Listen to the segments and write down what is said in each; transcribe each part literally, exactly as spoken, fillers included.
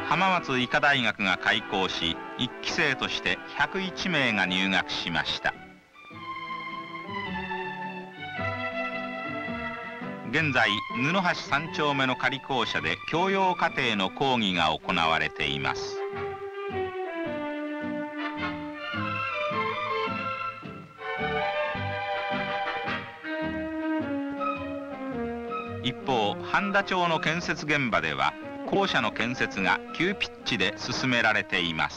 浜松医科大学が開校し、いっき生としてひゃくいち名が入学しました。現在、布橋三丁目の仮校舎で教養課程の講義が行われています。一方、半田町の建設現場では校舎の建設が急ピッチで進められています。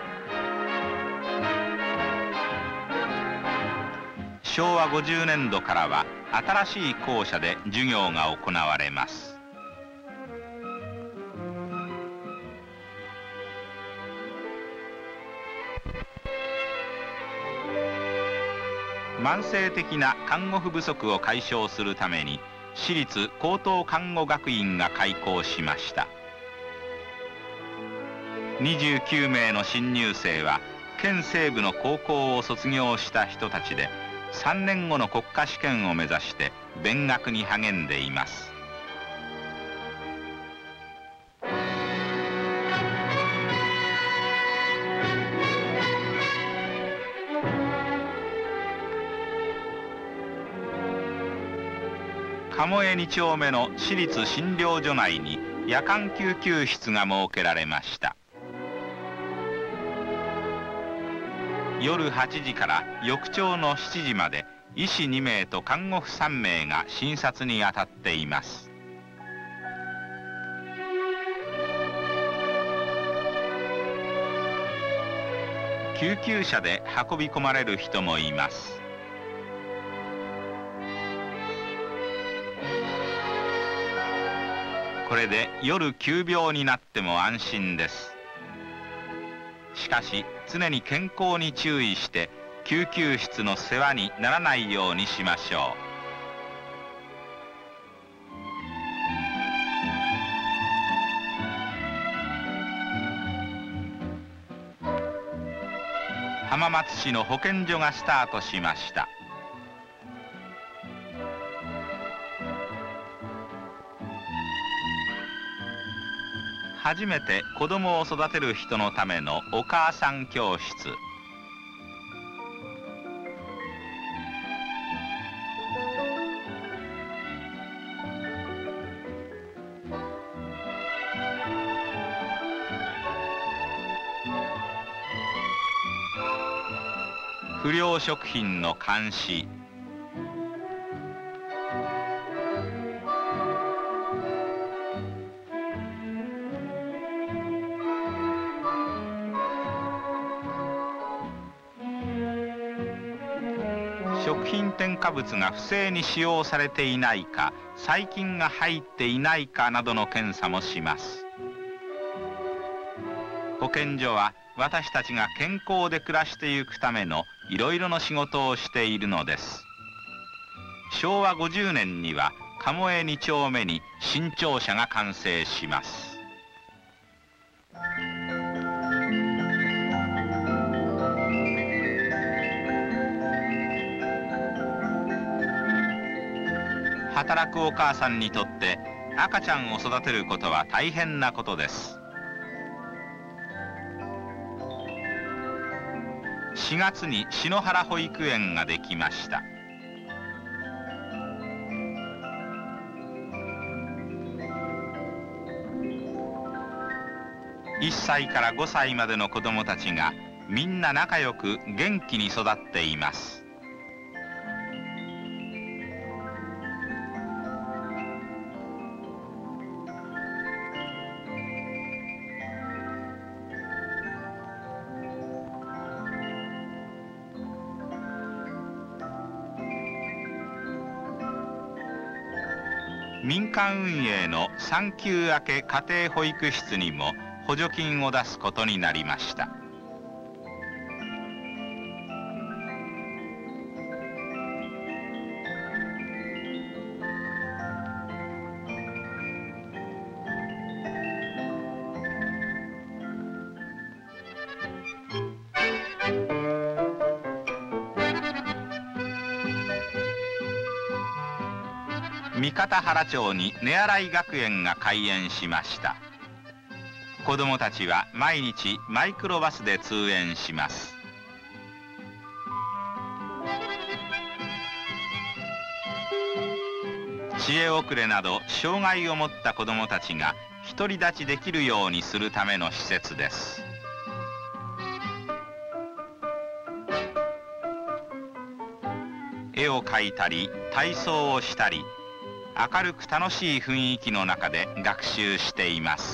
しょうわごじゅうねんどからは新しい校舎で授業が行われます。慢性的な看護婦不足を解消するために私立高等看護学院が開校しました。にじゅうきゅう名の新入生は県西部の高校を卒業した人たちで、さんねんごの国家試験を目指して勉学に励んでいます。鴨江に丁目の私立診療所内に夜間救急室が設けられました。夜はちじから翌朝のしちじまで医師に名と看護婦さん名が診察に当たっています。救急車で運び込まれる人もいます。これで夜急病になっても安心です。しかし常に健康に注意して救急室の世話にならないようにしましょう。浜松市の保健所がスタートしました。初めて子供を育てる人のためのお母さん教室。不良食品の監視。食品添加物が不正に使用されていないか、細菌が入っていないかなどの検査もします。保健所は私たちが健康で暮らしていくためのいろいろな仕事をしているのです。しょうわごじゅうねんには鴨江に丁目に新庁舎が完成します。働くお母さんにとって赤ちゃんを育てることは大変なことです。しがつに篠原保育園ができました。いっさいからごさいまでの子どもたちがみんな仲良く元気に育っています。民間運営の産休明け家庭保育室にも補助金を出すことになりました。三方原町に根洗学園が開園しました。 子どもたちは毎日マイクロバスで通園します。知恵遅れなど障害を持った子どもたちが独り立ちできるようにするための施設です。絵を描いたり体操をしたり、明るく楽しい雰囲気の中で学習しています。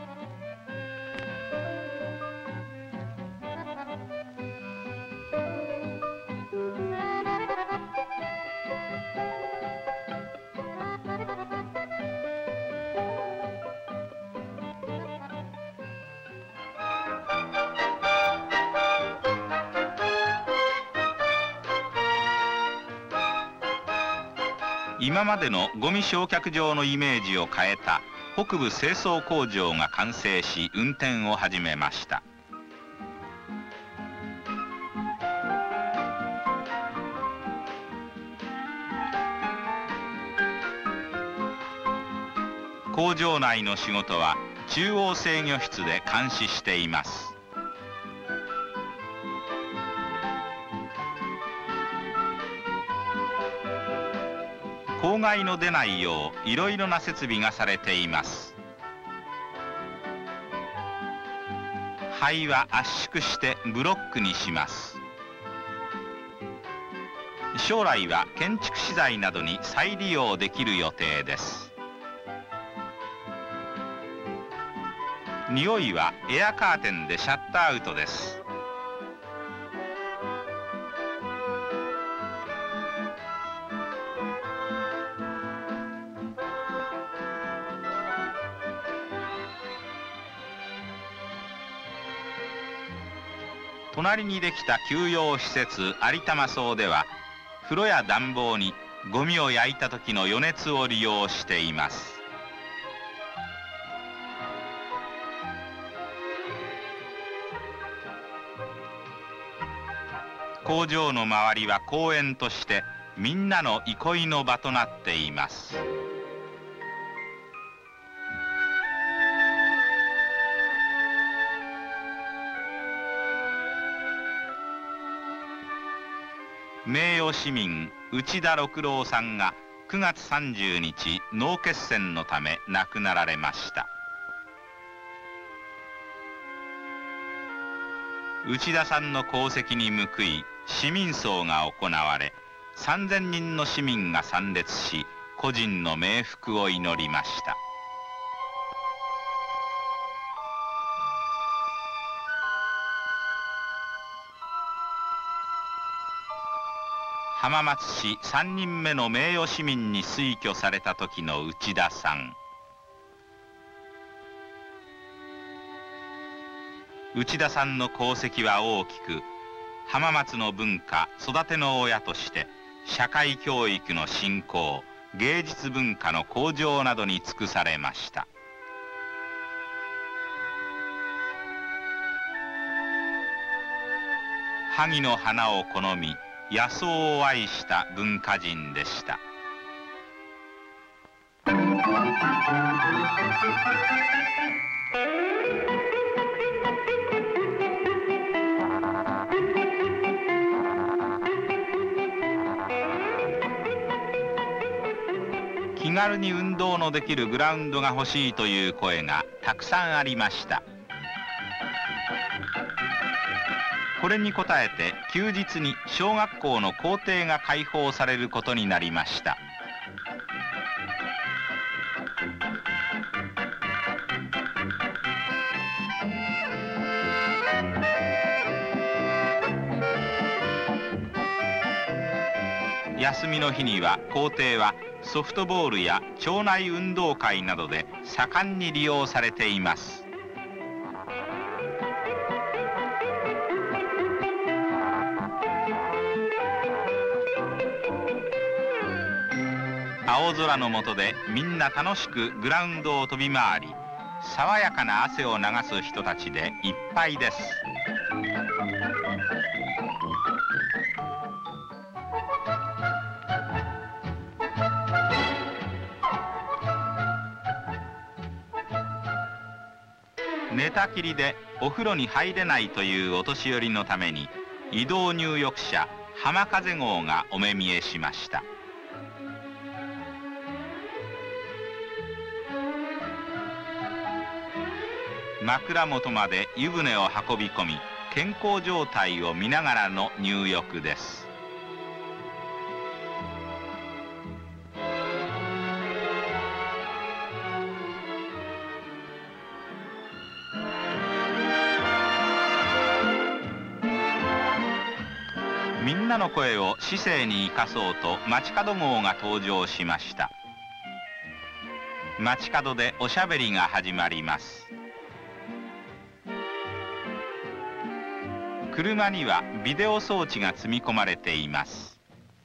今までのゴミ焼却場のイメージを変えた北部清掃工場が完成し運転を始めました。工場内の仕事は中央制御室で監視しています。公害の出ないよういろいろな設備がされています。灰は圧縮してブロックにします。将来は建築資材などに再利用できる予定です。匂いはエアカーテンでシャットアウトです。隣にできた休養施設有玉荘では、風呂や暖房にゴミを焼いた時の余熱を利用しています。工場の周りは公園としてみんなの憩いの場となっています。名誉市民内田六郎さんがくがつさんじゅうにち脳血栓のため亡くなられました。内田さんの功績に報い市民葬が行われ、さんぜんにんの市民が参列し、故人の冥福を祈りました。浜松市さんにんめの名誉市民に推挙された時の内田さん。内田さんの功績は大きく、浜松の文化育ての親として社会教育の振興、芸術文化の向上などに尽くされました。萩の花を好み、野草を愛した文化人でした。気軽に運動のできるグラウンドが欲しいという声がたくさんありました。これに応えて休日に小学校の校庭が開放されることになりました。休みの日には校庭はソフトボールや町内運動会などで盛んに利用されています。青空の下でみんな楽しくグラウンドを飛び回り、爽やかな汗を流す人たちでいっぱいです。 寝たきりでお風呂に入れないというお年寄りのために、移動入浴車浜風号がお目見えしました。枕元まで湯船を運び込み、健康状態を見ながらの入浴です。みんなの声を市政に生かそうと街角号が登場しました。街角でおしゃべりが始まります。車にはビデオ装置が積み込まれています。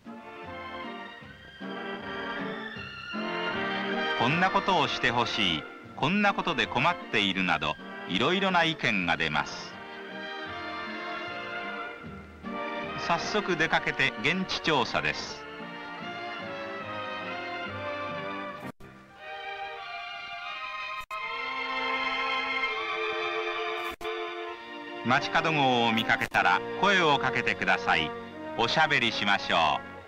こんなことをしてほしい、こんなことで困っているなど、いろいろな意見が出ます。早速出かけて現地調査です。街角号を見かけたら声をかけてください。おしゃべりしましょう。